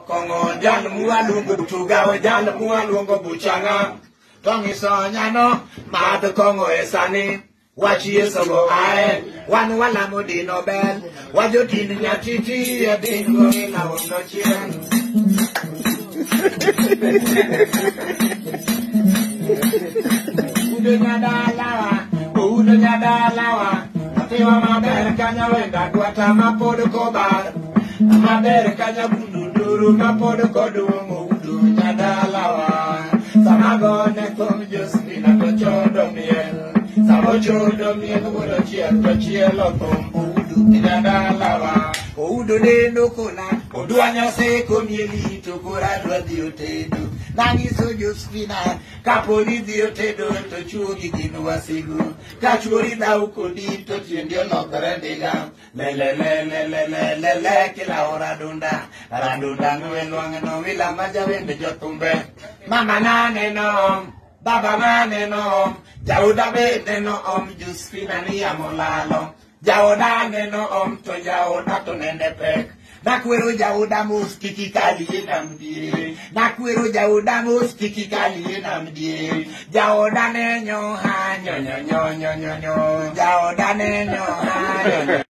Kongo jal mualungo tugawe jal mualungo buchanga. Tongi sonyano mad Kongo esani. Wachi esogo ae wanu wala modi Nobel. Wajo dini nyatiti ya dingo ina wono chien. Udo nyada lawa. Atiwa maber kanya wenda duata mapodo kobar. Maber kanya bunduru mapodo kodumo. Udo nyada lawa. Samago nekom Josephina tochodo miel. Samochodo miel wodo chielo tombo. Udo nyada lawa. Udo neno kona. Oduanya se komieli to kora dwadhi otedo. Nangiso Josephina kaponi dhi otedo to chuogi gin wasigu. Ka chuori dhau kodi to tiendi olokore ndiga. Lele kila ora dunda. Radunda nwelwang'no wila majawende jotumbe. Mama naneno, baba naneno, Jauda bende no Josephina ni amolalo. Jauda neno to Jauda to nende pek. Nakwero Jauda mus kiki kali namdi. Nakwero Jauda mus kiki kali namdi. Jauda nenyo ha nyo. Jauda nenyo ha nyo.